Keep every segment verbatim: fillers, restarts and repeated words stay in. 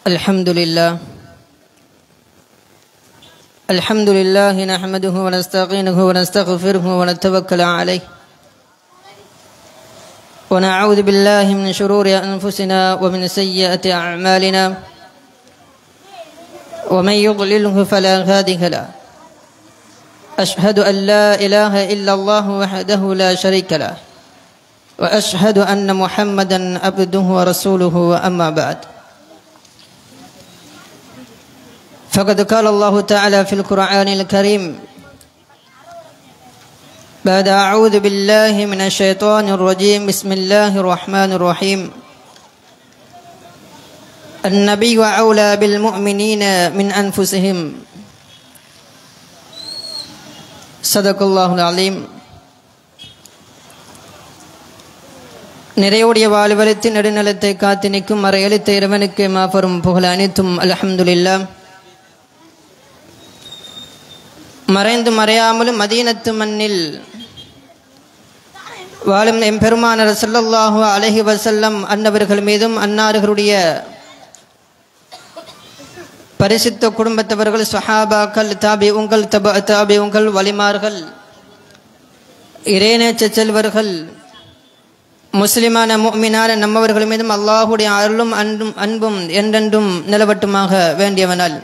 الحمد لله الحمد لله نحمده ونستعينه ونستغفره ونتوكل عليه ونعوذ بالله من شرور أنفسنا ومن سيئات أعمالنا ومن يضلله فلا هادي له أشهد أن لا إله إلا الله وحده لا شريك له وأشهد أن محمدا عبده ورسوله وأما بعد فقد قال الله تعالى في القرآن الكريم بعد أعوذ بالله من الشيطان الرجيم بسم الله الرحمن الرحيم النبي أولى بالمؤمنين من أنفسهم صدق الله العظيم. நிறைவுடைய வாழ்வழித்து நெடுநிலத்தை காத்து நிற்கும் மறையளித்த இறைவனுக்கு மாபெரும் புகழ் அனைத்தும் அல்ஹம்துலில்லாஹ். மறைந்து மறையாமலும் மதீனத்து மண்ணில் வாழும் எம்பெருமானார் ஸல்லல்லாஹு அலைஹி வஸல்லம் அன்னவர்கள் மீதும் அன்னார்களுடைய பரிசுத்த குடும்பத்தவர்கள் சஹாபாக்கள் தாபிஊன்கள் தப தாபிஊன்கள் வலிமார்கள் இறைநேச செல்வர்கள் முஸ்லிமான முஃமினான நம்மவர்கள் மீதும் அல்லாஹுடைய அருளும் அன்பும் அன்பும் என்றென்றும் நிலவட்டுமாக வேண்டியவனால்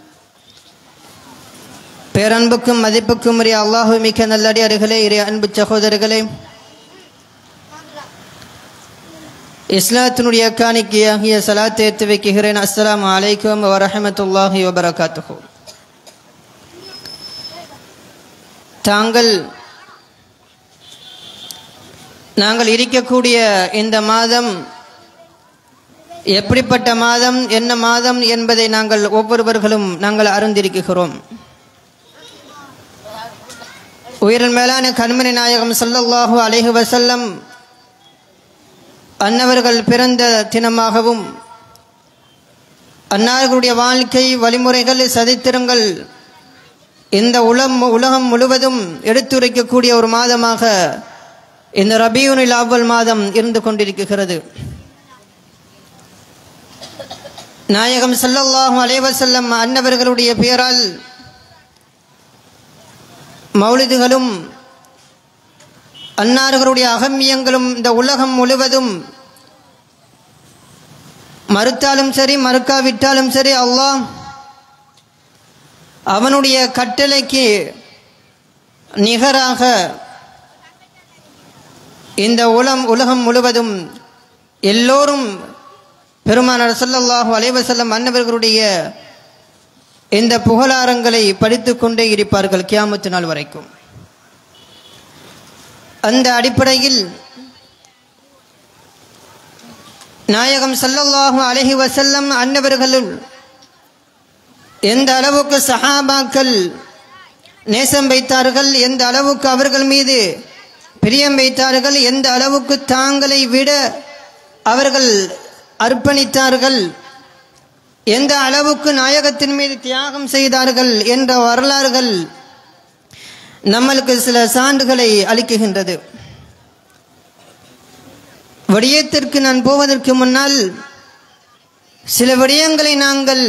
பேரன்புக்கும் மதிப்புக்கும் உரிய அல்லாஹு மிக்க நல்லடியார்களே, இறை அன்பு சகோதரர்களே, இஸ்லாத்தினுடைய காணிக்கையாகிய சலாத்தை ஏற்று வைக்கிறேன். அஸ்ஸலாமு அலைக்கும் வரஹ்மத்துல்லாஹி வபரகாத்துஹு. தாங்கள் நாங்கள் இருக்கக்கூடிய இந்த மாதம் எப்படிப்பட்ட மாதம், என்ன மாதம் என்பதை நாங்கள் ஒவ்வொருவர்களும் நாங்கள் அறிந்திருக்கிறோம். உயிரின் மேலான கண்மணி நாயகம் ஸல்லல்லாஹு அலைஹி வஸல்லம் அன்னவர்கள் பிறந்த தினமாகவும் அன்னார்களுடைய வாழ்க்கை வழிமுறைகள் சதித்திரங்கள் இந்த உலகம் உலகம் முழுவதும் எடுத்துரைக்கக்கூடிய ஒரு மாதமாக இந்த ரபியுல் அவ்வல் மாதம் இருந்து கொண்டிருக்கிறது. நாயகம் ஸல்லல்லாஹு அலைஹி வஸல்லம் அன்னவர்களுடைய பெயரால் மௌலிதுகளும் அன்னார்களுடைய அகமியங்களும் இந்த உலகம் முழுவதும் மறுத்தாலும் சரி மறுக்காவிட்டாலும் சரி அல்லாஹ் அவனுடைய கட்டளைக்கு நிகராக இந்த உலம் உலகம் முழுவதும் எல்லோரும் பெருமானார் ஸல்லல்லாஹு அலைஹி வஸல்லம் அன்னவர்களுடைய இந்த புகழாரங்களை படித்து கொண்டே இருப்பார்கள் கியாமத்து நாள் வரைக்கும். அந்த அடிப்படையில் நாயகம் ஸல்லல்லாஹு அலைஹி வஸல்லம் அன்னவர்களும் எந்த அளவுக்கு சஹாபாக்கள் நேசம் வைத்தார்கள், எந்த அளவுக்கு அவர்கள் மீது பிரியம் வைத்தார்கள், எந்த அளவுக்கு தாங்களை விட அவர்கள் அர்ப்பணித்தார்கள், எந்த அளவுக்கு நாயகத்தின் மீது தியாகம் செய்தார்கள் என்ற வரலாறுகள் நம்மளுக்கு சில சான்றுகளை அளிக்குகின்றது. விடயத்திற்கு நான் போவதற்கு முன்னால் சில விடயங்களை நாங்கள்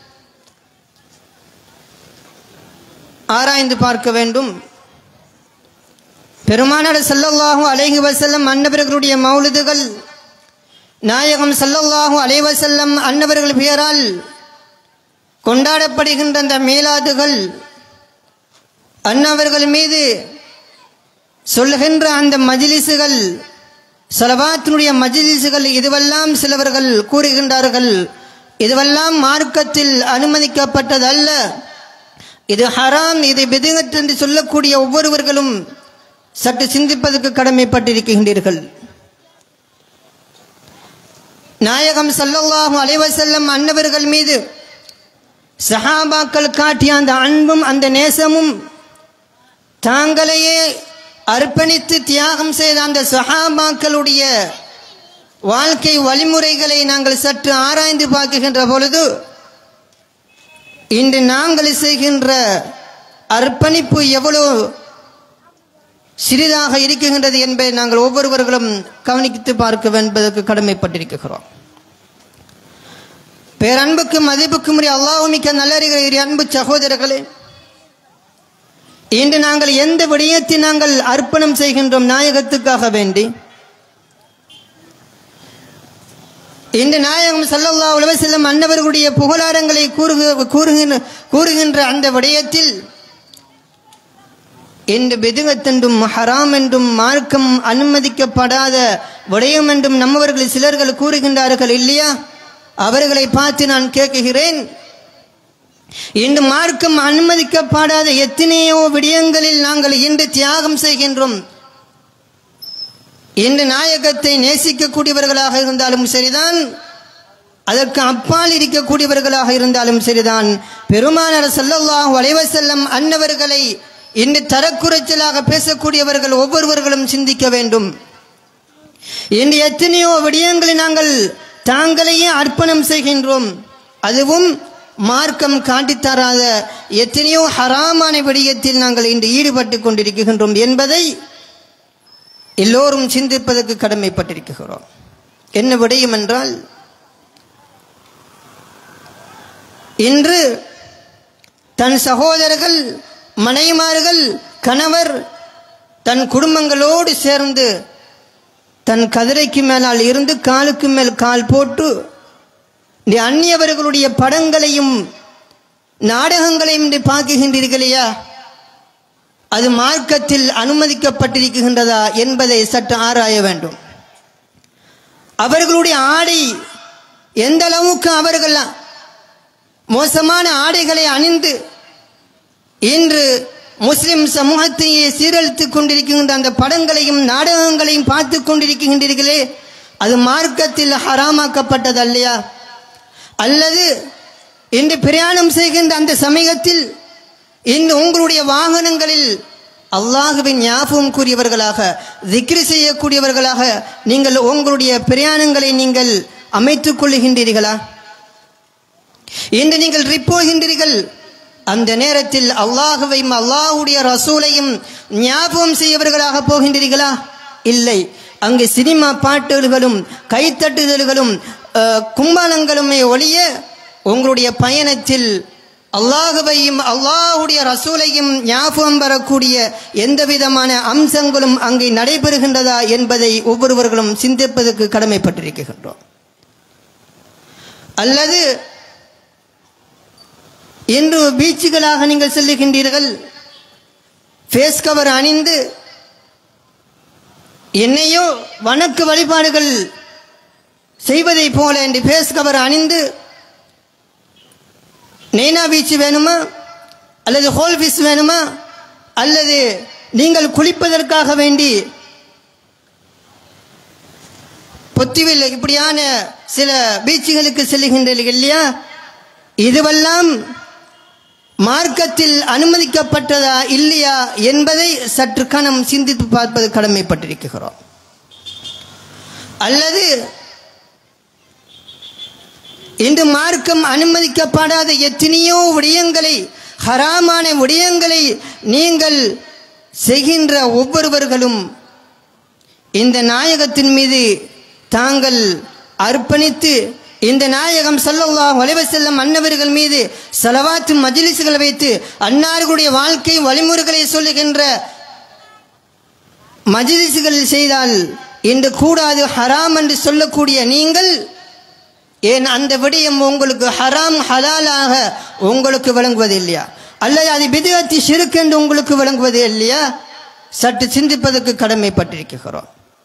ஆராய்ந்து பார்க்க வேண்டும். பெருமானார் ஸல்லல்லாஹு அலைஹி வஸல்லம் அன்னவர்களுடைய மௌலிதுகள் நாயகம் ஸல்லல்லாஹு அலைஹி வஸல்லம் அன்னவர்கள் பெயரால் கொண்டாடப்படுகின்ற அந்த மீலாதுகள், அன்னவர்கள் மீது சொல்லுகின்ற அந்த மஜ்லிஸுகள், ஸலவாத்தினுடைய மஜ்லிஸுகள், இதுவெல்லாம் சிலவர்கள் கூறுகின்றார்கள் இதுவெல்லாம் மார்க்கத்தில் அனுமதிக்கப்பட்டதல்ல, இது ஹராம், இது பித்அத் என்று சொல்லக்கூடிய ஒவ்வொருவர்களும் சற்று சிந்திப்பதற்கு கடமைப்பட்டிருக்கின்றீர்கள். நாயகம் ஸல்லல்லாஹு அலைஹி வஸல்லம் அன்னவர்கள் மீது சஹாபாக்கள் காட்டிய அந்த அன்பும் அந்த நேசமும், தாங்களையே அர்ப்பணித்து தியாகம் செய்த அந்த சஹாபாக்களுடைய வாழ்க்கை வழிமுறைகளை நாங்கள் சற்று ஆராய்ந்து பார்க்கின்ற பொழுது இன்று நாங்கள் செய்கின்ற அர்ப்பணிப்பு எவ்வளவு சிறிதாக இருக்கின்றது என்பதை நாங்கள் ஒவ்வொருவர்களும் கவனித்து பார்க்க என்பதற்கு கடமைப்பட்டிருக்கிறோம். பேரன்புக்கும் மதிப்புக்கும் உரிய அல்லாஹ் மிக்க நல்லறிகிற அன்பு சகோதரர்களே, இன்று நாங்கள் எந்த விடயத்தை நாங்கள் அர்ப்பணம் செய்கின்றோம் நாயகத்துக்காக வேண்டி? இன்று நாயகம் ஸல்லல்லாஹு அலைஹி வஸல்லம் அன்னவர்களுடைய புகழாரங்களை கூறுகின்ற கூறுகின்ற அந்த விடயத்தில் இன்று பிதுஅத் என்றும் ஹராம் என்றும் மார்க்கம் அனுமதிக்கப்படாத விடயம் என்றும் நம்மவர்கள் சிலர்கள் கூறுகின்றார்கள் இல்லையா? அவர்களை பார்த்து நான் கேட்கிறேன், இன்று மார்க்கம் அனுமதிக்கப்படாத எத்தனையோ விடயங்களில் நாங்கள் இன்று தியாகம் செய்கின்றோம். இன்று நாயகத்தை நேசிக்கக்கூடியவர்களாக இருந்தாலும் சரிதான், அதற்கு அப்பால் இருக்கக்கூடியவர்களாக இருந்தாலும் சரிதான், பெருமானார் ஸல்லல்லாஹு அலைஹி வஸல்லம் அன்னவர்களை இன்று தரக்குறைச்சலாக பேசக்கூடியவர்கள் ஒவ்வொருவர்களும் சிந்திக்க வேண்டும். இன்று எத்தனையோ விடயங்களை நாங்கள் தாங்களையே அர்ப்பணம் செய்கின்றோம். அதுவும் மார்க்கம் காட்டித்தராத எத்தனையோ ஹராமான விடயத்தில் நாங்கள் இன்று ஈடுபட்டு கொண்டிருக்கின்றோம் என்பதை எல்லோரும் சிந்திப்பதற்கு கடமைப்பட்டிருக்கிறோம். என்ன விடயம் என்றால், இன்று தன் சகோதரர்கள், மனைவிமார்கள், கணவர் தன் குடும்பங்களோடு சேர்ந்து தன் கதிரைக்கு மேலால் இருந்து காலுக்கு மேல் கால் போட்டு அந்நியவர்களுடைய படங்களையும் நாடகங்களையும் பார்க்குகின்றீர்களையா? அது மார்க்கத்தில் அனுமதிக்கப்பட்டிருக்கின்றதா என்பதை சற்று ஆராய வேண்டும். அவர்களுடைய ஆடை எந்த அளவுக்கு அவர்கள் மோசமான ஆடைகளை அணிந்து இன்று முஸ்லிம் சமூகத்தையே சீரழித்துக் கொண்டிருக்கின்ற அந்த படங்களையும் நாடகங்களையும் பார்த்து கொண்டிருக்கின்றீர்களே, அது மார்க்கத்தில் ஹராமாக்கப்பட்டது அல்லையா? அல்லது இன்று பிரயாணம் செய்கின்ற அந்த சமயத்தில் இன்று உங்களுடைய வாகனங்களில் அல்லாஹுவின் ஞாபகம் கூறியவர்களாக, திக்ர் செய்யக்கூடியவர்களாக நீங்கள் உங்களுடைய பிரயாணங்களை நீங்கள் அமைத்துக் கொள்ளுகின்றீர்களா? இன்று நீங்கள் ட்ரிப் போகின்றீர்கள், அந்த நேரத்தில் அல்லாஹுவையும் அல்லாஹுடைய ரசூலையும் ஞாபகம் செய்யவர்களாக போகின்றீர்களா? இல்லை. அங்கு சினிமா பாட்டுகளும் கைத்தட்டுதல்களும் கும்பாலங்களுமே ஒழிய உங்களுடைய பயணத்தில் அல்லாஹுவையும் அல்லாஹுடைய ரசூலையும் ஞாபகம் வரக்கூடிய எந்த விதமான அம்சங்களும் அங்கே நடைபெறுகின்றதா என்பதை ஒவ்வொருவர்களும் சிந்திப்பதற்கு கடமைப்பட்டிருக்கின்றோம். அல்லது இன்று பீச்சுகளாக நீங்கள் செல்லுகின்றீர்கள், ஃபேஸ் கவர் அணிந்து என்னையோ வணக்க வழிபாடுகள் செய்வதை போல என்று ஃபேஸ் கவர் அணிந்து நெய்னா பீச் வேணுமா அல்லது ஹோல் பீச் வேணுமா அல்லது நீங்கள் குளிப்பதற்காக வேண்டி பொத்திவில் இப்படியான சில பீச்சுகளுக்கு செல்லுகின்றீர்கள் இல்லையா? இதுவெல்லாம் மார்க்கத்தில் அனுமதிக்கப்பட்டதா இல்லையா என்பதை சற்று கணம் சிந்தித்து பார்ப்பது கடமைப்பட்டிருக்கிறோம். அல்லது இன்று மார்க்கம் அனுமதிக்கப்படாத எத்தனையோ விடயங்களை, ஹராமான விடயங்களை நீங்கள் செய்கின்ற ஒவ்வொருவர்களும் இந்த நாயகத்தின் மீது தாங்கள் அர்ப்பணித்து இந்த நாயகம் ஸல்லல்லாஹு அலைஹி வஸல்லம் அன்னவர்கள் மீது ஸலவாத்து மஜ்லிஸ்கள் வைத்து அன்னார்களுடைய வாழ்க்கை வழிமுறைகளை சொல்லுகின்ற மஜ்லிஸ்கள் செய்தால் இன்று கூடாது, ஹராம் என்று சொல்லக்கூடிய நீங்கள் ஏன் அந்த விடயம் உங்களுக்கு ஹராம் ஹலாலாக உங்களுக்கு விளங்குவது இல்லையா? அல்லது அது பிதுஅத் ஷிர்க் என்று உங்களுக்கு விளங்குவது இல்லையா? சற்று சிந்திப்பதற்கு கடமைப்பட்டிருக்கிறோம்.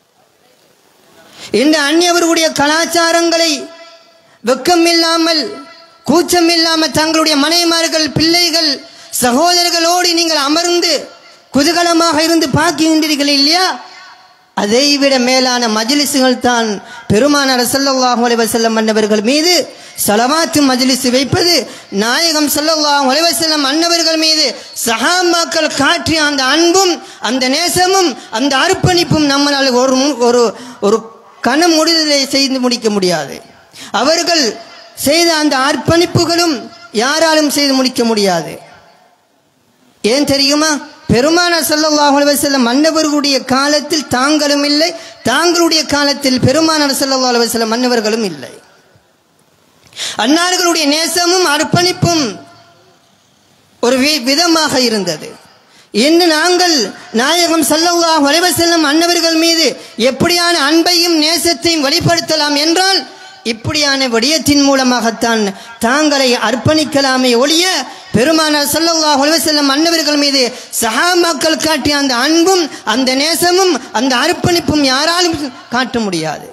இந்த அந்நியவர்களுடைய கலாச்சாரங்களை வெக்கம் இல்லாமல் கூச்சம் இல்லாமல் தங்களுடைய மனைவிமார்கள், பிள்ளைகள், சகோதரர்களோடு நீங்கள் அமர்ந்து குதூகலமாக இருந்து பார்க்கின்றீர்கள் இல்லையா? அதைவிட மேலான மஜ்லிஸ்கள் தான் பெருமானார் ஸல்லல்லாஹு அலைஹி வஸல்லம் அன்னவர்கள் மீது ஸலவாத்து மஜ்லிஸ் வைப்பது, நாயகம் ஸல்லல்லாஹு அலைஹி வஸல்லம் அன்னவர்கள் மீது சஹாபாக்கள் காட்டிய அந்த அன்பும் அந்த நேசமும் அந்த அர்ப்பணிப்பும் நம்மால் ஒரு ஒரு ஒரு கண முடிதலை செய்து முடிக்க முடியாது. அவர்கள் செய்த அந்த அர்ப்பணிப்புகளும் யாராலும் செய்து முடிக்க முடியாது. ஏன் தெரியுமா? பெருமானார் ஸல்லல்லாஹு அலைஹி வஸல்லம் அன்னவர்களுடைய காலத்தில் தாங்களும் இல்லை, தாங்களுடைய காலத்தில் பெருமானார் ஸல்லல்லாஹு அலைஹி வஸல்லம் அன்னவர்களும் இல்லை. அன்னார்களுடைய நேசமும் அர்ப்பணிப்பும் ஒரு விதமாக இருந்தது. இன்று நாங்கள் நாயகம் ஸல்லல்லாஹு அலைஹி வஸல்லம் அன்னவர்கள் மீது எப்படியான அன்பையும் நேசத்தையும் வெளிப்படுத்தலாம் என்றால் இப்படியான விடயத்தின் மூலமாகத்தான் தாங்களை அர்ப்பணிக்கலாமே ஒழிய பெருமானார் ஸல்லல்லாஹு அலைஹி வஸல்லம் அன்னவர்கள் மீது சஹாபாக்கள் காட்டிய அந்த அன்பும் அந்த நேசமும் அந்த அர்ப்பணிப்பும் யாராலும் காட்ட முடியாது.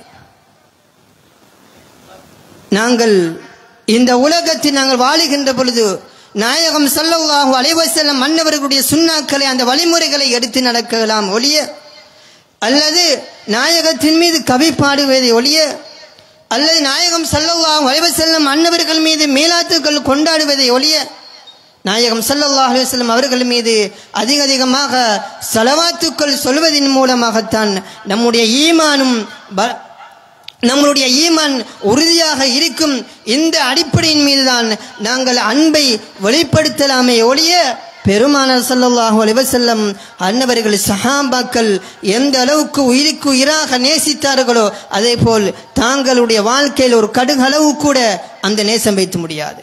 நாங்கள் இந்த உலகத்தில் நாங்கள் வாழுகின்ற பொழுது நாயகம் ஸல்லல்லாஹு அலைஹி வஸல்லம் அன்னவர்களுடைய சுன்னாக்களை அந்த வழிமுறைகளை எடுத்து நடக்கலாம் ஒழிய அல்லது நாயகத்தின் மீது கவி பாடுவதை ஒழிய அல்லது நாயகம் ஸல்லல்லாஹு அலைஹி வஸல்லம் அன்னவர்கள் மீது மீலாத்துக்கள் கொண்டாடுவதை ஒழிய நாயகம் ஸல்லல்லாஹு அலைஹி வஸல்லம் அவர்கள் மீது அதிக அதிகமாக ஸலவாத்துக்கள் சொல்வதன் மூலமாகத்தான் நம்முடைய ஈமானும் நம்முடைய ஈமான் உறுதியாக இருக்கும். இந்த அடிப்படையின் மீதுதான் நாங்கள் அன்பை வெளிப்படுத்தலாமே ஒழிய பெருமானார் ஸல்லல்லாஹு அலைஹி வஸல்லம் அன்னவர்கள் சஹாபாக்கள் எந்த அளவுக்கு உயிருக்கு உயிராக நேசித்தார்களோ அதே போல் தாங்களுடைய வாழ்க்கையில் ஒரு கடுகளவு கூட அந்த நேசம் வைத்து முடியாது.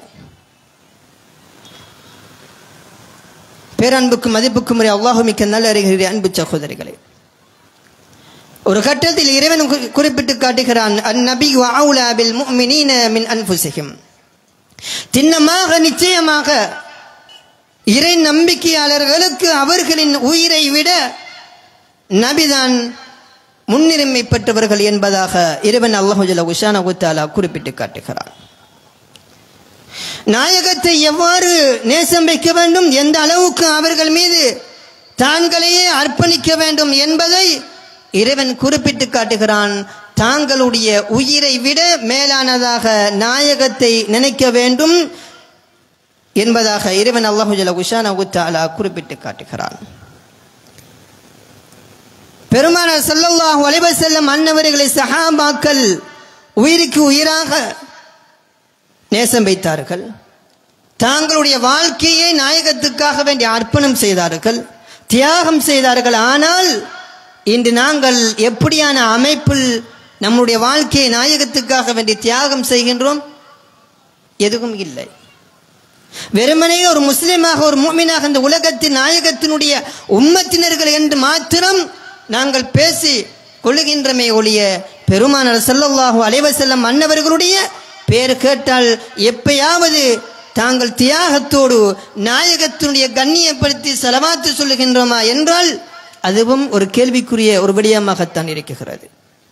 பேரன்புக்கும் மதிப்புக்கும் முறை அல்லாஹ் மிக்க நல்ல அறிகிற அன்பு சகோதரிகளே, ஒரு கட்டத்தில் இறைவன் குறிப்பிட்டு காட்டுகிறான், அந்நபியு அவுலா பில் முஃமினீன மின் அன்ஃபுஸிஹிம். திண்ணமாக நிச்சயமாக இறை நம்பிக்கையாளர்களுக்கு அவர்களின் உயிரை விட நபிதான் முன்னுரிமை பெற்றவர்கள் என்பதாக இறைவன் அல்லாஹ் ஜல்ல ஷானஹு தஆலா குறிப்பிட்டு காட்டுகிறான். நாயகத்தை எவ்வாறு நேசம் வைக்க வேண்டும், எந்த அளவுக்கு அவர்கள் மீது தாங்களையே அர்ப்பணிக்க வேண்டும் என்பதை இறைவன் குறிப்பிட்டு காட்டுகிறான். தாங்களுடைய உயிரை விட மேலானதாக நாயகத்தை நினைக்க வேண்டும் என்பதாக இறைவன் அல்லாஹ் ஜல்ல ஷானஹு தஆலா குறிப்பிட்டு காட்டுகிறான். பெருமானார் ஸல்லல்லாஹு அலைஹி வஸல்லம் அன்னவர்களை சஹாபாக்கள் உயிருக்கு உயிராக நேசம் வைத்தார்கள். தாங்களுடைய வாழ்க்கையை நாயகத்துக்காக வேண்டிய அர்ப்பணம் செய்தார்கள், தியாகம் செய்தார்கள். ஆனால் இன்று நாங்கள் எப்படியான அமைப்பில் நம்முடைய வாழ்க்கையை நாயகத்துக்காக வேண்டி தியாகம் செய்கின்றோம்? எதுவும் இல்லை. வெறுமனே ஒரு முஸ்லிமாக ஒரு முஃமினாக இந்த உலகத்தின் நாயகத்தினுடைய உம்மத்தினர்கள் என்று மாத்திரம் நாங்கள் பேசி கொள்ளுகின்றமே ஒழிய பெருமானார் ஸல்லல்லாஹு அலைஹி வஸல்லம் அன்னவர்களுடைய பேர் கேட்டால் எப்பயாவது தாங்கள் தியாகத்தோடு நாயகத்தினுடைய கண்ணியப்படுத்தி ஸலவாத்து சொல்லுகின்றோமா என்றால் அதுவும் ஒரு கேள்விக்குரிய ஒரு விடயமாகத்தான் இருக்கிறது.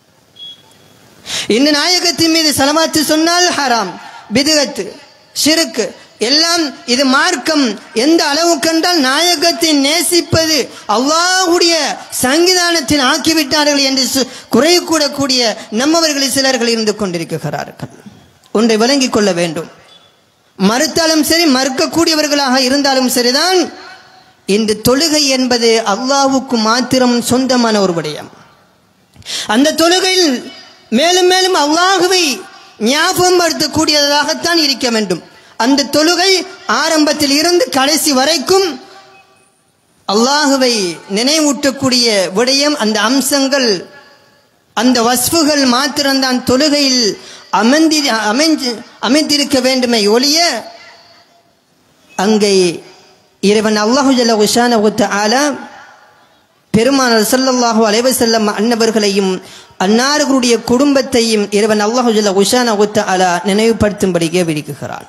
இந்த நாயகத்தின் மீது ஸலவாத்து சொன்னால் ஹராம், பித்அத், ஷிர்க் எல்லாம் இது மார்க்கம். எந்த அளவுக்கு என்றால் நாயகத்தை நேசிப்பது அல்லாஹ்வுடைய சங்கிதானத்தில் ஆக்கிவிட்டார்கள் என்று குறை கூடக்கூடிய நம்மவர்களில் சிலர்கள் இருந்து கொண்டிருக்கிறார்கள். ஒன்றை விளங்கிக் கொள்ள வேண்டும். மறுத்தாலும் சரி, மறுக்கக்கூடியவர்களாக இருந்தாலும் சரிதான், இந்த தொழுகை என்பது அல்லாஹ்வுக்கு மாத்திரம் சொந்தமான ஒரு விடயம். அந்த தொழுகையில் மேலும் மேலும் அல்லாஹ்வை ஞாபகப்படுத்தக்கூடியதாகத்தான் இருக்க வேண்டும். அந்த தொழுகை ஆரம்பத்தில் இருந்து கடைசி வரைக்கும் அல்லாஹ்வை நினைவூட்டக்கூடிய விடயம், அந்த அம்சங்கள், அந்த வஸ்ஃபுகள் மாத்திரம்தான் தொழுகையில் அமைந்தி அமைஞ்சு அமைந்திருக்க வேண்டுமே ஒழிய அங்கே இறைவன் அல்லாஹ் ஜல்ல ஷானஹு தஆலா பெருமானார் ஸல்லல்லாஹு அலைஹி வஸல்லம் அன்னவர்களையும் அன்னார்களுடைய குடும்பத்தையும் இறைவன் அல்லாஹ் ஜல்ல ஷானஹு தஆலா நினைவுபடுத்தும்படி விரும்புகிறான்.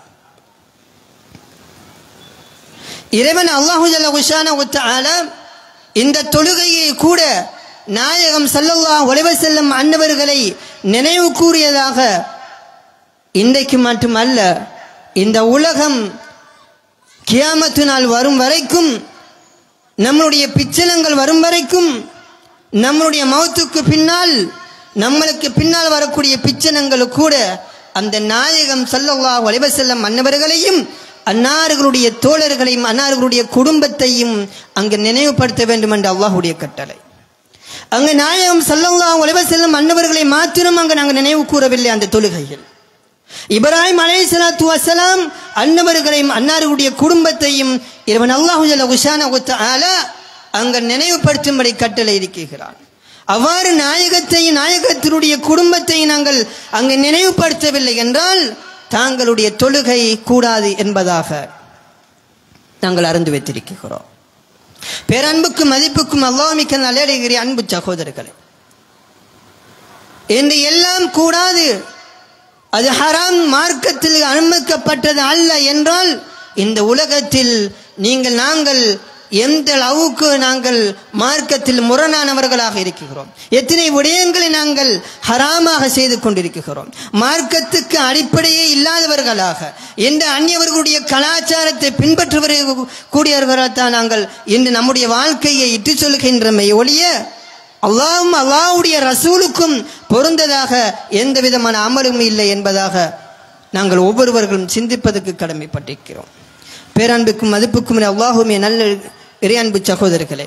இறைவன் அல்லாஹ் ஜல்ல ஷானஹு தஆலா இந்த தொழுகையை கூட நாயகம் ஸல்லல்லாஹு அலைஹி வஸல்லம் அன்னவர்களை நினைவு கூறியதாக இன்றைக்கு மட்டுமல்ல, இந்த உலகம் கியாமத்து நாள் வரும் வரைக்கும், நம்மளுடைய பிச்சலங்கள் வரும் வரைக்கும், நம்மளுடைய மௌத்துக்கு பின்னால் நம்மளுக்கு பின்னால் வரக்கூடிய பிச்சனங்கள் கூட அந்த நாயகம் ஸல்லல்லாஹு அலைஹி வஸல்லம் அன்னவர்களையும் அன்னார்களுடைய தோழர்களையும் அன்னார்களுடைய குடும்பத்தையும் அங்கு நினைவுபடுத்த வேண்டும் என்று அல்லாஹ்வுடைய கட்டளை. அங்கு நாயகம் ஸல்லல்லாஹு அலைஹி வஸல்லம் அன்னவர்களை மாத்திரம் அங்கு நாங்கள் நினைவு கூறவில்லை. அந்த தொழுகையில் இப்ராஹிம் அலைஹிஸ்ஸலாத்து வஸ்ஸலாம் அன்னவர்களையும் அன்னாருடைய குடும்பத்தையும் இறைவன் அல்லாஹ் ஜல்ல ஷானஹு தஆலா அங்கு நினைவுபடுத்தும்படி கட்டளை இருக்கிறான். அவ்வாறு நாயகத்தையும் நாயகத்தினுடைய குடும்பத்தையும் நாங்கள் அங்கு நினைவுபடுத்தவில்லை என்றால் தாங்களுடைய தொழுகை கூடாது என்பதாக நாங்கள் அறிந்து வைத்திருக்கிறோம். பேரன்புக்கும் மதிப்புக்கும் அல்லாஹ் மிக்க நல்லடிகிற அன்பு சகோதரர்களே, என்று எல்லாம் கூடாது, அது ஹராம், மார்க்கத்தில் அனுமதிக்கப்பட்டது அல்ல என்றால் இந்த உலகத்தில் நீங்கள் நாங்கள் எந்த அளவுக்கு நாங்கள் மார்க்கத்தில் முரணானவர்களாக இருக்கிறோம். எத்தனை விடயங்களை நாங்கள் ஹராமாக செய்து கொண்டிருக்கிறோம். மார்க்கத்துக்கு அடிப்படையே இல்லாதவர்களாக எந்த அந்நியவர்களுடைய கலாச்சாரத்தை பின்பற்றுவக்கூடியவர்களால்தான் நாங்கள் இன்று நம்முடைய வாழ்க்கையை இட்டு சொல்கின்றமை ஒழிய அல்லாஹ்வும் அல்லாஹ்வுடைய ரசூலுக்கும் பொருந்ததாக எந்த விதமான அமலும் இல்லை என்பதாக நாங்கள் ஒவ்வொருவர்களும் சிந்திப்பதற்கு கடமைப்பட்டிருக்கிறோம். பேரன்புக்கும் மதிப்புக்கும் அல்லாஹ்வுமே நல்ல இறையன்பு சகோதரர்களே,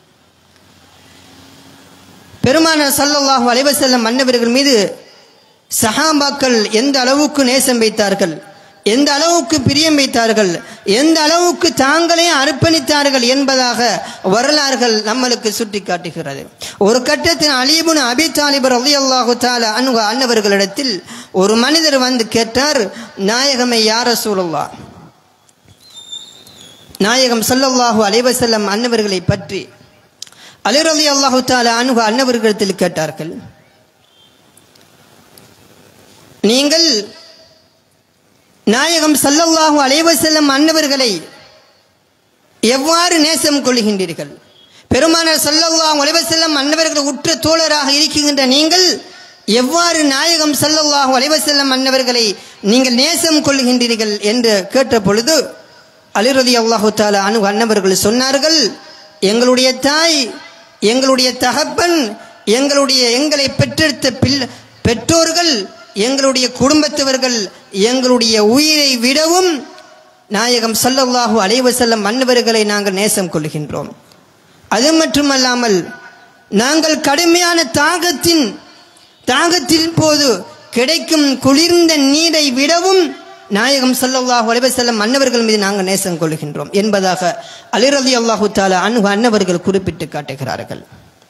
பெருமானார் ஸல்லல்லாஹு அலைஹி வஸல்லம் அன்னவர்கள் மீது சஹாபாக்கள் எந்த அளவுக்கு நேசம் வைத்தார்கள், எந்த அளவுக்கு பிரியம் வைத்தார்கள், எந்த அளவுக்கு தாங்களே அர்ப்பணித்தார்கள் என்பதாக வரலாறுகள் நம்மளுக்கு சுட்டி காட்டுகிறது. ஒரு கட்டத்தில் அலி இப்னு அபி தாலிப் ரலியல்லாஹு தஆலா அன்ஹு அன்னவர்களிடத்தில் ஒரு மனிதர் வந்து கேட்டார், நாயகமே யா ரசூலுல்லாஹ், நாயகம் ஸல்லல்லாஹு அலைஹி வஸல்லம் அன்னவர்களை பற்றி அலி ரலியல்லாஹு தஆலா அன்ஹு அன்னவர்களிடத்தில் கேட்டார்கள், நீங்கள் நாயகம் ஸல்லல்லாஹு அலைஹி வஸல்லம் அன்னவர்களை எவ்வாறு நேசம் கொள்கின்றீர்கள்? பெருமானார் ஸல்லல்லாஹு அலைஹி வஸல்லம் அன்னவர்கள் உற்ற தோழராக இருக்கின்ற நீங்கள் எவ்வாறு நாயகம் ஸல்லல்லாஹு அலைஹி வஸல்லம் அன்னவர்களை நீங்கள் நேசம் கொள்கின்றீர்கள் என்று கேட்ட பொழுது அலி ரலியல்லாஹு தஆலா அன்ஹு அன்னவர்கள் சொன்னார்கள், எங்களுடைய தாய், எங்களுடைய தகப்பன், எங்களுடைய எங்களை பெற்றெடுத்த பிள்ளை பெற்றோர்கள், எங்களுடைய குடும்பத்தவர்கள் எங்களுடைய உயிரை விடவும் நாயகம் ஸல்லல்லாஹு அலைஹி வஸல்லம் அன்னவர்களை நாங்கள் நேசம் கொள்கின்றோம். அது மட்டுமல்லாமல் நாங்கள் கடுமையான தாகத்தின் தாகத்தின் போது கிடைக்கும் குளிர்ந்த நீரை விடவும் நாயகம் ஸல்லல்லாஹு அலைஹி வஸல்லம் அன்னவர்கள் மீது நாங்கள் நேசம் கொள்கின்றோம் என்பதாக அலி ரலியல்லாஹு தஆலா அன்ஹு அன்னவர்கள் குறிப்பிட்டு காட்டுகிறார்கள்.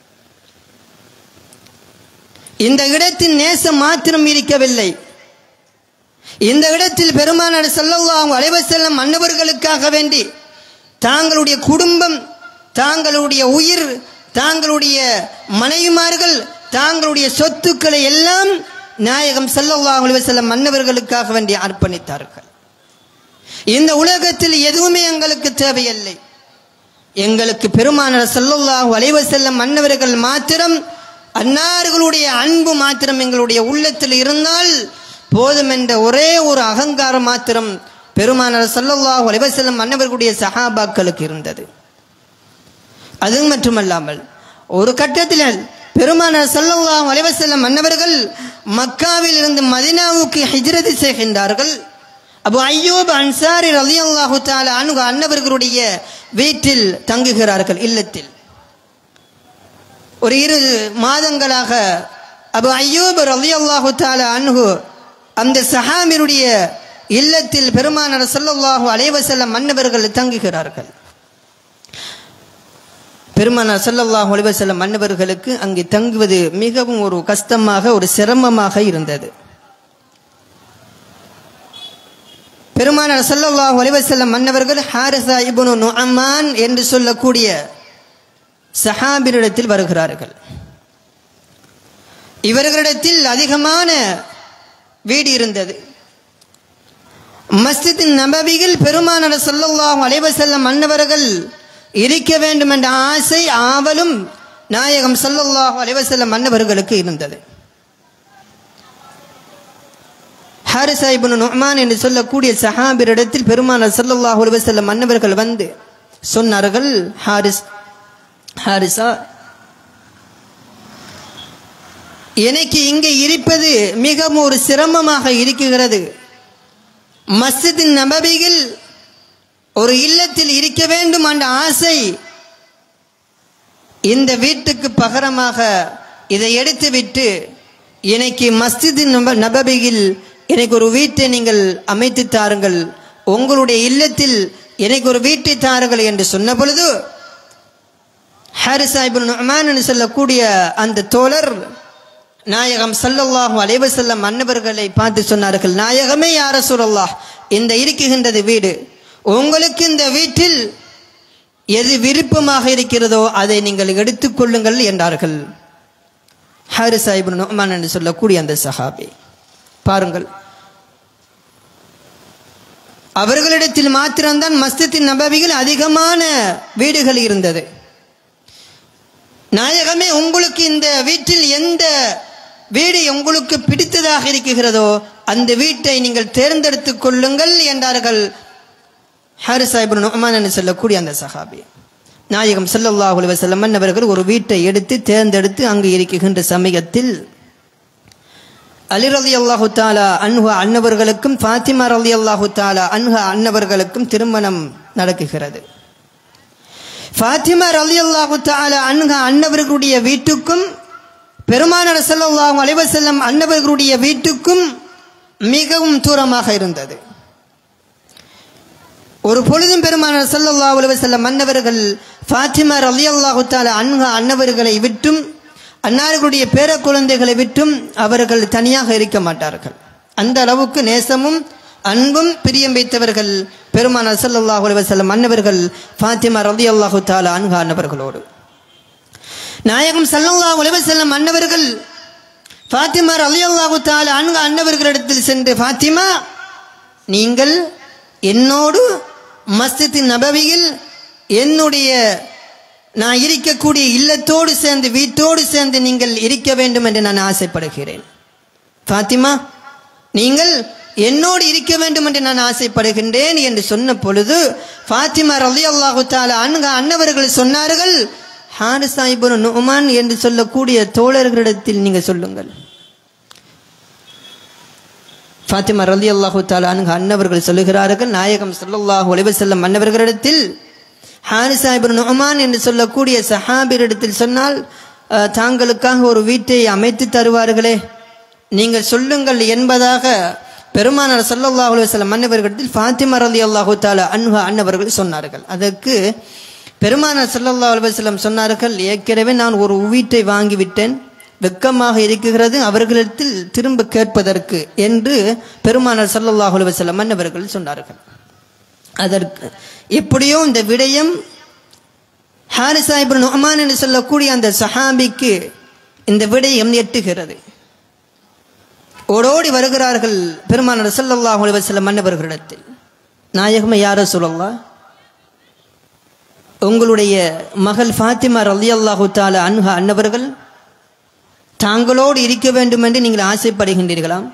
இந்த இடத்தில் நேசம் மாத்திரம் இருக்கவில்லை, இந்த இடத்தில் பெருமானார் ஸல்லல்லாஹு அலைஹி வஸல்லம் அன்னவர்களுக்காக வேண்டி தாங்களுடைய குடும்பம், தாங்களுடைய உயிர், தாங்களுடைய மனைவிமார்கள், தாங்களுடைய சொத்துக்களை எல்லாம் நாயகம் ஸல்லல்லாஹு அலைஹி வஸல்லம் அன்னவர்களுக்காக வேண்டி அர்ப்பணித்தார்கள். இந்த உலகத்தில் எதுவுமே எங்களுக்கு தேவையில்லை, எங்களுக்கு பெருமானார் ஸல்லல்லாஹு அலைஹி வஸல்லம் அன்னவர்கள் மாத்திரம், அன்னார்களுடைய அன்பு மாத்திரம் எங்களுடைய உள்ளத்தில் இருந்தால் போதும் என்ற ஒரே ஒரு அகங்காரம் மாத்திரம் பெருமானார் ஸல்லல்லாஹு அலைஹி வஸல்லம் அன்னவர்களுடைய சஹாபாக்களுக்கு இருந்தது. அது மட்டுமல்லாமல் ஒரு கட்டத்தில் பெருமானார் ஸல்லல்லாஹு அலைஹி வஸல்லம் அன்னவர்கள் மக்காவில் இருந்து மதீனாவுக்கு ஹிஜ்ரத் செய்கின்றார்கள். அபு அய்யூப் அன்சாரி ரலியல்லாஹு தஆலா அன்ஹு அன்னவர்களுடைய வீட்டில் தங்குகிறார்கள். இல்லத்தில் ஒரு இரு மாதங்களாக அபு அய்யூப் ரலியல்லாஹு தஆலா அன்ஹு அந்த சஹாபியுடைய இல்லத்தில் பெருமானார் ஸல்லல்லாஹு அலைஹி வஸல்லம் அன்னவர்கள் தங்குகிறார்கள். பெருமானார் ஸல்லல்லாஹு அலைஹி வஸல்லம் அன்னவர்களுக்கு அங்கே தங்குவது மிகவும் ஒரு கஷ்டமாக, ஒரு சிரமமாக இருந்தது. பெருமானார் ஸல்லல்லாஹு அலைஹி வஸல்லம் அன்னவர்கள் ஹாரிஸா இப்னு நுஅமான் என்று சொல்லக்கூடிய சஹாபியிடத்தில் வருகிறார்கள். இவர்களிடத்தில் அதிகமான வீடு இருந்தது. மஸ்ஜித் நபவியில் பெருமானார் ஸல்லல்லாஹு அலைஹி வஸல்லம் அன்னவர்கள் இருக்க வேண்டும் என்ற ஆசை, ஆவலும் நாயகம் ஸல்லல்லாஹு அலைஹி வஸல்லம் அன்னவர்களுக்கு இருந்தது. ஹாரிஸா இப்னு நுஅமான் என்று சொல்லக்கூடிய சஹாபியிடத்தில் பெருமானார் ஸல்லல்லாஹு அலைஹி வஸல்லம் அன்னவர்கள் வந்து சொன்னார்கள், ஹாரிஸ் ஹாரிஸா, எனக்கு இங்கே இருப்பது மிகவும் ஒரு சிரமமாக இருக்கிறது. மஸ்ஜித் நபவியில் ஒரு இல்லத்தில் இருக்க வேண்டும் என்ற ஆசை, இந்த வீட்டுக்கு பகரமாக இதை எடுத்துவிட்டு எனக்கு மஸ்ஜித் நபவியில் எனக்கு ஒரு வீட்டை நீங்கள் அமைத்து தாருங்கள், உங்களுடைய இல்லத்தில் எனக்கு ஒரு வீட்டை தாருங்கள் என்று சொன்ன பொழுது ஹாரிஸா இப்னு நுஅமான் என்று சொல்லக்கூடிய அந்த தோழர் நாயகம் ஸல்லல்லாஹு அலைஹி வஸல்லம் அன்னவர்களை பார்த்து சொன்னார்கள், நாயகமே யா ரசூலல்லாஹ், இந்த இருக்குகின்றது வீடு, உங்களுக்கு இந்த வீட்டில் எது விருப்பமாக இருக்கிறதோ அதை நீங்கள் எடுத்துக்கொள்ளுங்கள் என்றார்கள். ஹாரிஸா இப்னு நுஅமான் என்று சொல்லக்கூடிய அந்த சஹாபி பாருங்கள், அவர்களிடத்தில் மாத்திரம்தான் மஸ்ஜித் நபவியில் அதிகமான வீடுகள் இருந்தது. நாயகமே, உங்களுக்கு இந்த வீட்டில் எந்த வீடு உங்களுக்கு பிடித்ததாக இருக்கிறதோ அந்த வீட்டை நீங்கள் தேர்ந்தெடுத்துக் கொள்ளுங்கள் என்றார்கள் ஹாரிஸா இப்னு நுஅமான் என்று சொல்லக்கூடிய அந்த சஹாபி. நாயகம் ஸல்லல்லாஹு அலைஹி வஸல்லம் அவர்கள் ஒரு வீட்டை எடுத்து தேர்ந்தெடுத்து அங்கு இருக்கின்ற சமயத்தில் அலி ரலியல்லாஹு தஆலா அன்ஹு அன்னவர்களுக்கும் ஃபாத்திமா ரலியல்லாஹு தஆலா அன்ஹா அன்னவர்களுக்கும் திருமணம் நடக்குகிறது. ஃபாத்திமா ரலியல்லாஹு தஆலா அன்ஹா அன்னவர்களுடைய வீட்டுக்கும் பெருமானார் ஸல்லல்லாஹு அலைஹி வஸல்லம் அன்னவர்களுடைய வீட்டுக்கும் மிகவும் தூரமாக இருந்தது. ஒரு பொழுதும் பெருமானார் ஸல்லல்லாஹு அலைஹி வஸல்லம் அன்னவர்கள் ஃபாத்திமா ரலியல்லாஹு தஆலா அன்ஹா அன்னவர்களை விட்டும் அன்னார்களுடைய பேர குழந்தைகளை விட்டும் அவர்கள் தனியாக இருக்க மாட்டார்கள். அந்த அளவுக்கு நேசமும் அன்பும் பிரியம் வைத்தவர்கள் பெருமானார் ஸல்லல்லாஹு அலைஹி வஸல்லம் அன்னவர்கள் ஃபாத்திமா ரலியல்லாஹு தஆலா அன்ஹா அன்னவர்களோடு. நாயகம் ஸல்லல்லாஹு அலைஹி வஸல்லம் அன்னவர்கள் ஃபாத்திமா ரலியல்லாஹு தஆலா அன்ஹா அன்னவர்களிடத்தில் சென்று, ஃபாத்திமா, நீங்கள் என்னோடு மஸ்ஜித் நபவியில் என்னுடைய நான் இருக்கக்கூடிய இல்லத்தோடு சேர்ந்து வீட்டோடு சேர்ந்து நீங்கள் இருக்க வேண்டும் என்று நான் ஆசைப்படுகிறேன். ஃபாத்திமா, நீங்கள் என்னோடு இருக்க வேண்டும் என்று நான் ஆசைப்படுகின்றேன் என்று சொன்ன பொழுது ஃபாத்திமா ரலியல்லாஹு தஆலா அன்ஹா அன்னவர்கள் சொன்னார்கள், ஹாரிஸா இப்னு நுஅமான் என்று சொல்லக்கூடிய தோழர்களிடத்தில் நீங்கள் சொல்லுங்கள். ஃபாத்திமா ரலியல்லாஹு தஆலா அன்ஹா அன்னவர்கள் சொல்லுகிறார்கள், நாயகம் ஸல்லல்லாஹு அலைஹி வஸல்லம் அன்னவர்களிடத்தில் ஹாரிஸா இப்னு நுஅமான் என்று சொல்லக்கூடிய சஹாபியிடத்தில் சொன்னால் தாங்களுக்காக ஒரு வீட்டை அமைத்து தருவார்களே, நீங்கள் சொல்லுங்கள் என்பதாக பெருமானார் ஸல்லல்லாஹு அலைஹி வஸல்லம் அன்னவர்களிடத்தில் ஃபாத்திமா ரலியல்லாஹு தஆலா அன்ஹா அன்னவர்கள் சொன்னார்கள். அதற்கு பெருமானார் ஸல்லல்லாஹு அலைஹி வஸல்லம் சொன்னார்கள், ஏற்கனவே நான் ஒரு வீட்டை வாங்கிவிட்டேன், வெக்கமாக இருக்கிறது அவர்களிடத்தில் திரும்ப கேட்பதற்கு என்று பெருமானார் ஸல்லல்லாஹு அலைஹி வஸல்லம் அன்னவர்கள் சொன்னார்கள். அதற்கு எப்படியோ இந்த விடயம் ஹாரிஸா இப்னு நுஅமான் என்று சொல்லக்கூடிய அந்த சஹாபிக்கு இந்த விடயம் எட்டுகிறது. ஓடோடி வருகிறார்கள் பெருமானார் ஸல்லல்லாஹு அலைஹி வஸல்லம் அன்னவர்களிடத்தில், நாயகமே யா ரசூலல்லாஹ், உங்களுடைய மகள் ஃபாத்திமா ரலியல்லாஹு தஆலா அன்ஹா அன்னவர்கள் தாங்களோடு இருக்க வேண்டும் என்று நீங்கள் ஆசைப்படுகின்றீர்களாம்.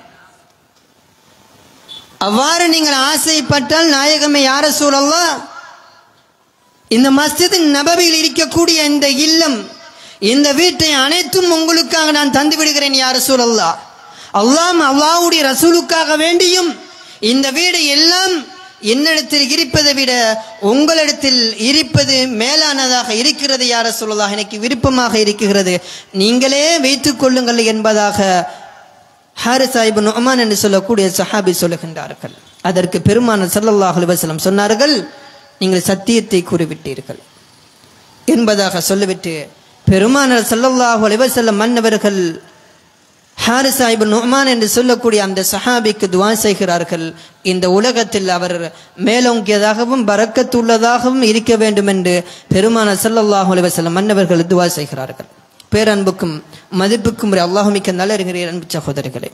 அவ்வாறு நீங்கள் ஆசைப்பட்டால் நாயகமே யா ரசூலல்லாஹ், இந்த மஸ்ஜித் நபவியில் இருக்கக்கூடிய இந்த இல்லம், இந்த வீட்டை அனைத்தும் உங்களுக்காக நான் தந்து விடுகிறேன் யா ரசூலல்லாஹ். அல்லாஹ் அல்லாஹ்வுடைய ரசூலுக்காக வேண்டியும் இந்த வீடு எல்லாம் என்னிடத்தில் இருப்பதை விட உங்களிடத்தில் இருப்பது மேலானதாக இருக்கிறது யா ரசூலல்லாஹ், எனக்கு விருப்பமாக இருக்கிறது, நீங்களே வைத்துக் கொள்ளுங்கள் என்பதாக ஹாரிஸா இப்னு நுஅமான் என்று சொல்லக்கூடிய சஹாபி சொல்லுகின்றார்கள். அதற்கு பெருமானார் ஸல்லல்லாஹு அலைஹி வஸல்லம் சொன்னார்கள், நீங்கள் சத்தியத்தை கூறிவிட்டீர்கள் என்பதாக சொல்லிவிட்டு பெருமானார் ஸல்லல்லாஹு அலைஹி வஸல்லம் மன்னவர்கள் ஹாரிஸா இப்னு நுஅமான் என்று சொல்லக்கூடிய அந்த சஹாபிக்கு துஆ செய்கிறார்கள். இந்த உலகத்தில் அவர் மேலோங்கியதாகவும் பரக்கத்துள்ளதாகவும் இருக்க வேண்டும் என்று பெருமானார் ஸல்லல்லாஹு அலைஹி வஸல்லம் மன்னவர்கள் துஆ செய்கிறார்கள். பேரன்புக்கும் மதிப்புக்கும் அல்லாஹ் மிக்க நல்லறிஞரே, அன்பு சகோதரர்களே,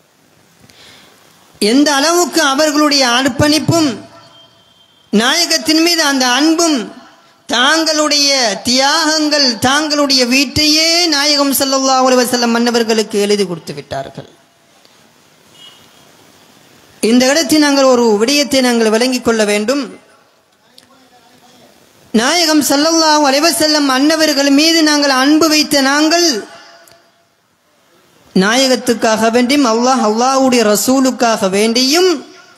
எந்த அளவுக்கு அவர்களுடைய அர்ப்பணிப்பும் நாயகத்தின் மீது அந்த அன்பும், தாங்களுடைய தியாகங்கள், தாங்களுடைய வீட்டையே நாயகம் ஸல்லல்லாஹு அலைஹி வஸல்லம் மன்னவர்களுக்கு எழுதி கொடுத்து விட்டார்கள். இந்த இடத்தில் நாங்கள் ஒரு விடயத்தை நாங்கள் விளங்கிக் கொள்ள வேண்டும். நாயகம் ஸல்லல்லாஹு அலைஹி வஸல்லம் அன்னவர்கள் மீது நாங்கள் அன்பு வைத்த நாங்கள் நாயகத்துக்காக வேண்டியும் அல்லாஹ் அல்லாஹ்வுடைய ரசூலுக்காக வேண்டியும்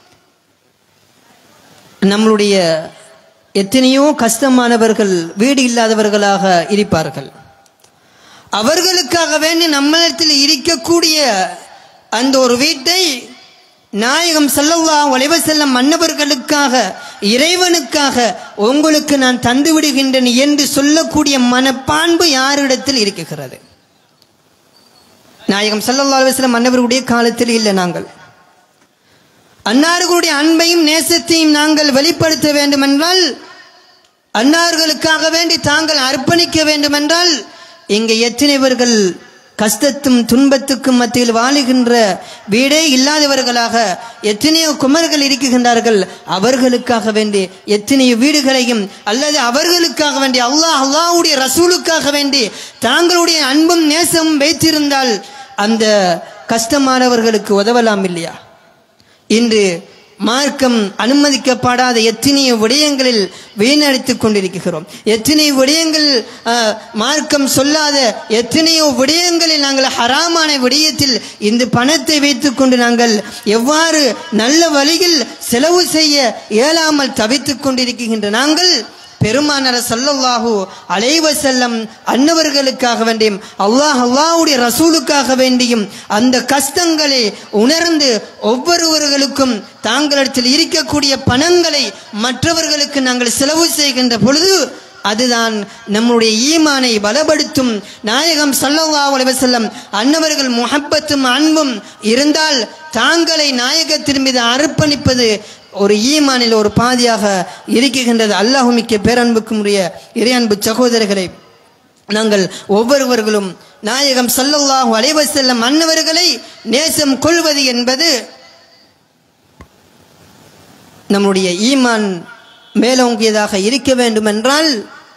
நம்மளுடைய எத்தனையோ கஷ்டமானவர்கள் வீடு இல்லாதவர்களாக இருப்பார்கள். அவர்களுக்காக வேண்டி நம்மிடத்தில் இருக்கக்கூடிய அந்த ஒரு வீட்டை நாயகம் ஸல்லல்லாஹு அலைஹி வஸல்லம் மன்னவர்களுக்காக, இறைவனுக்காக உங்களுக்கு நான் தந்து விடுகின்றேன் என்று சொல்லக்கூடிய மனப்பான்பு யாரிடத்தில் இருக்கிறது? நாயகம் ஸல்லல்லாஹு அலைஹி வஸல்லம் அன்னவர்களுடைய காலத்தில் இல்லை. நாங்கள் அன்னார்களுடைய அன்பையும் நேசத்தையும் நாங்கள் வெளிப்படுத்த வேண்டும் என்றால், அன்னார்களுக்காக வேண்டி தாங்கள் அர்ப்பணிக்க வேண்டும் என்றால், இங்கே எத்தனைவர்கள் கஷ்டத்தும் துன்பத்துக்கும் மத்தியில் வாழுகின்ற வீடே இல்லாதவர்களாக எத்தனையோ குமர்கள் இருக்குகின்றார்கள். அவர்களுக்காக வேண்டி எத்தனையோ வீடுகளையும் அல்லது அவர்களுக்காக வேண்டி அல்லாஹ் அல்லாஹ்வுடைய ரசூலுக்காக வேண்டி தாங்களுடைய அன்பும் நேசமும் வைத்திருந்தால் அந்த கஷ்டமானவர்களுக்கு உதவலாம் இல்லையா? இன்று மார்க்கம் அனுமதிக்கப்படாத எத்தனையோ விடயங்களில் வீணடித்துக் கொண்டிருக்கிறோம். எத்தனையோ விடயங்கள் மார்க்கம் சொல்லாத எத்தனையோ விடயங்களில் நாங்கள் ஹராமான விடயத்தில் இந்த பணத்தை வைத்துக் கொண்டு நாங்கள் எவ்வாறு நல்ல வழியில் செலவு செய்ய இயலாமல் தவித்துக் கொண்டிருக்கின்ற நாங்கள் பெருமானார் ஸல்லல்லாஹு அலைஹி வஸல்லம் அன்னவர்களுக்காக வேண்டியும் அல்லாஹ் அல்லாஹ்வுடைய ரசூலுக்காக வேண்டியும் அந்த கஷ்டங்களை உணர்ந்து ஒவ்வொருவர்களுக்கும் தாங்களிடத்தில் இருக்கக்கூடிய பணங்களை மற்றவர்களுக்கு நாங்கள் செலவு செய்கின்ற பொழுது அதுதான் நம்முடைய ஈமானை பலப்படுத்தும். நாயகம் ஸல்லல்லாஹு அலைஹி வஸல்லம் அன்னவர்கள் முஹப்பத்தும் அன்பும் இருந்தால் தாங்களை நாயகத்தின் மீது அர்ப்பணிப்பது ஒரு ஈமானில் ஒரு பாதியாக இருக்குகின்றது. அல்லாஹ் மிக்க பேரன்புக்கும் உரிய இறையன்பு சகோதரர்களை, நாங்கள் ஒவ்வொருவர்களும் நாயகம் ஸல்லல்லாஹு அலைஹி வஸல்லம் அன்னவர்களை நேசம் கொள்வது என்பது நம்முடைய ஈமான் மேலோங்கியதாக இருக்க வேண்டும் என்றால்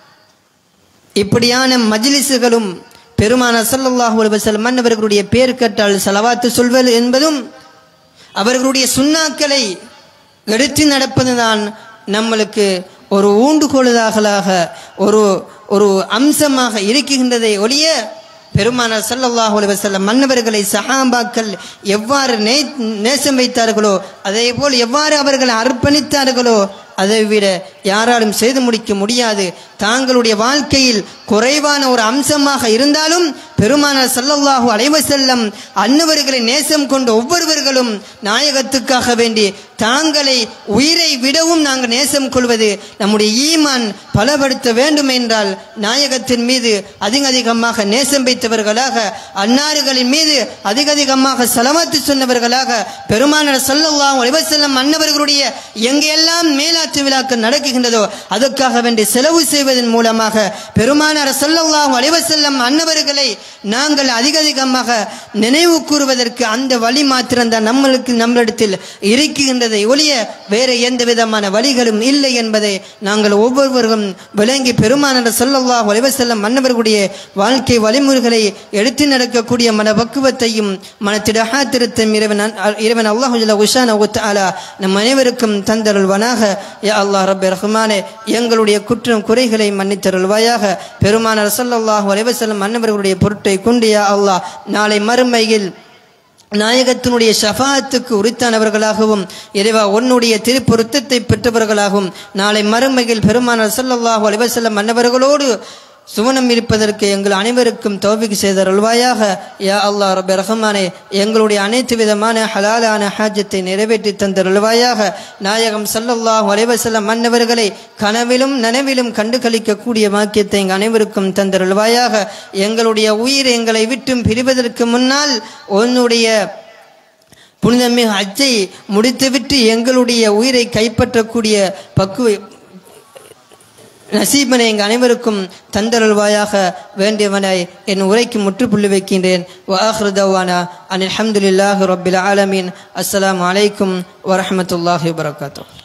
இப்படியான மஜ்லிஸுகளும் பெருமானார் ஸல்லல்லாஹு அலைஹி வஸல்லம் அன்னவர்களுடைய பேர் கேட்டால் ஸலவாத்து சொல்வது என்பதும் அவர்களுடைய சுன்னாக்களை எடுத்து நடப்பதுதான் நம்மளுக்கு ஒரு ஊண்டுகோலாக ஒரு ஒரு அம்சமாக இருக்குகின்றதை ஒழிய பெருமானார் ஸல்லல்லாஹு அலைஹி வஸல்லம் மன்னவர்களை சஹாபாக்கள் எவ்வாறு நேசம் வைத்தார்களோ அதே போல் எவ்வாறு அவர்கள் அர்ப்பணித்தார்களோ அதை விட யாராலும் செய்து முடிக்க முடியாது. தாங்களுடைய வாழ்க்கையில் குறைவான ஒரு அம்சமாக இருந்தாலும் பெருமானார் ஸல்லல்லாஹு அலைஹி வஸல்லம் அன்னவர்களை நேசம் கொண்ட ஒவ்வொருவர்களும் நாயகத்துக்காக வேண்டி தாங்களை உயிரை விடவும் நாங்கள் நேசம் கொள்வது நம்முடைய ஈமான் பலப்படுத்த வேண்டும் என்றால் நாயகத்தின் மீது அதிக அதிகமாக நேசம் வைத்தவர்களாக அன்னார்களின் மீது அதிக அதிகமாக ஸலவாத்து சொன்னவர்களாக பெருமானார் ஸல்லல்லாஹு அலைஹி வஸல்லம் அன்னவர்களுடைய எங்கெல்லாம் மேலாத்து விழாக்கள் நடக்குகின்றதோ அதற்காக வேண்டி செலவு செய்வதன் மூலமாக பெருமானார் ஸல்லல்லாஹு அலைஹி வஸல்லம் அன்னவர்களை நாங்கள் அதிக அதிகமாக நினைவு கூறுவதற்கு அந்த வழி மாத்திரம்தான் நம்மளுக்கு நம்மளிடத்தில் இருக்கின்றதை ஒழிய வேறு எந்த விதமான வழிகளும் இல்லை என்பதை நாங்கள் ஒவ்வொருவரும் விளங்கி பெருமானார் ஸல்லல்லாஹு அலைஹி வஸல்லம் அன்னவர்களுடைய வாழ்க்கை வழிமுறைகளை எடுத்து நடக்கக்கூடிய மன பக்குவத்தையும் மனத்திடஹாத்திரத்தையும் இறைவன் இறைவன் அல்லாஹ் ஜல்ல வ தஆலா நம் அனைவருக்கும் தந்தருள்வானாக. யா அல்லாஹ் ரப்பே ரஹ்மானே, எங்களுடைய குற்றம் குறைகளை மன்னித்தருள்வாயாக. பெருமானார் ஸல்லல்லாஹு அலைஹி வஸல்லம் அன்னவர்களுடைய பொருட்டை கொண்டு யா அல்லாஹ் நாளை மறுமையில் நாயகத்தினுடைய ஷஃபாஅத்துக்கு உரித்தானவர்களாகவும் இறைவா உன்னுடைய திருப்பொருத்தத்தை பெற்றவர்களாகவும் நாளை மறுமையில் பெருமானார் ஸல்லல்லாஹு அலைஹி வஸல்லம் அன்னவர்களோடு சுவனம் இருப்பதற்கு எங்கள் அனைவருக்கும் தௌஃபீக் செய்தருள்வாயாக. யா அல்லாஹ் ரப்பே ரஹ்மானே, எங்களுடைய அனைத்து விதமான ஹலாலான ஹாஜத்தை நிறைவேற்றி தந்தருள்வாயாக. நாயகம் ஸல்லல்லாஹு அலைஹி வஸல்லம் அன்னவர்களை கனவிலும் நனவிலும் கண்டு கழிக்கக்கூடிய வாக்கியத்தை எங்கள் அனைவருக்கும் தந்தருள்வாயாக. எங்களுடைய உயிர் எங்களை விட்டும் பிரிவதற்கு முன்னால் உன்னுடைய புனிதமிகு ஹஜ்ஜை முடித்துவிட்டு எங்களுடைய உயிரை கைப்பற்றக்கூடிய பக்குவ நசீபனை எங்கள் அனைவருக்கும் தந்தருள்வாயாக. வேண்டியவனை என் உரைக்கு முற்றுப்புள்ளி வைக்கின்றேன். வ ஆகிரு தஅவானா அனில் ஹம்துலில்லாஹி ரப்பில் ஆலமீன். அஸ்ஸலாமு அலைக்கும் வரஹ்மத்துல்லாஹி வபரகாத்துஹு.